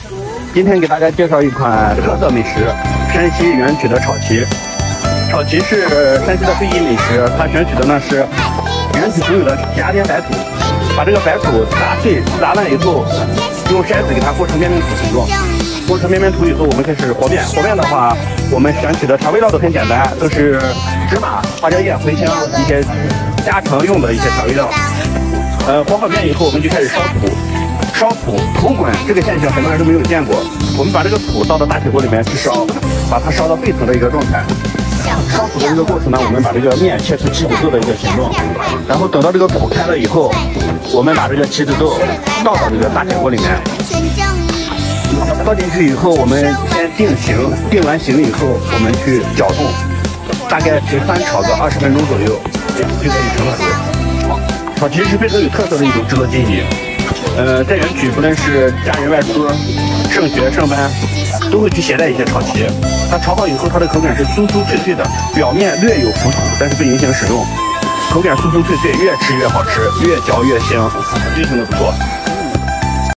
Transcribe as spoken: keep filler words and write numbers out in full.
今天给大家介绍一款特色美食——山西原曲的炒旗。炒旗是山西的非遗美食，它选取的呢是原曲独有的雅典白土，把这个白土砸碎，砸烂以后，用筛子给它和成面面土形状。和成面面土以后，我们开始和面。和面的话，我们选取的调味料都很简单，都是芝麻、花椒叶、茴香一些家常用的一些调味料。呃，和好面以后，我们就开始烧土。烧土土滚这个现象很多人都没有见过。我们把这个土倒到大铁锅里面去烧，把它烧到沸腾的一个状态。烧土的这个过程呢，我们把这个面切成棋子豆的一个形状，然后等到这个土开了以后，我们把这个棋子豆倒到这个大铁锅里面。倒进去以后，我们先定型，定完型以后，我们去搅动，大概是翻炒个二十分钟左右，就可以成熟。炒旗是非常有特色的一种制作技艺。呃，在原曲，不论是家人外出、上学、上班，都会去携带一些炒旗。它炒好以后，它的口感是酥酥脆脆的，表面略有浮土，但是不影响使用。口感酥酥脆脆，越吃越好吃，越嚼越香，非常的不错。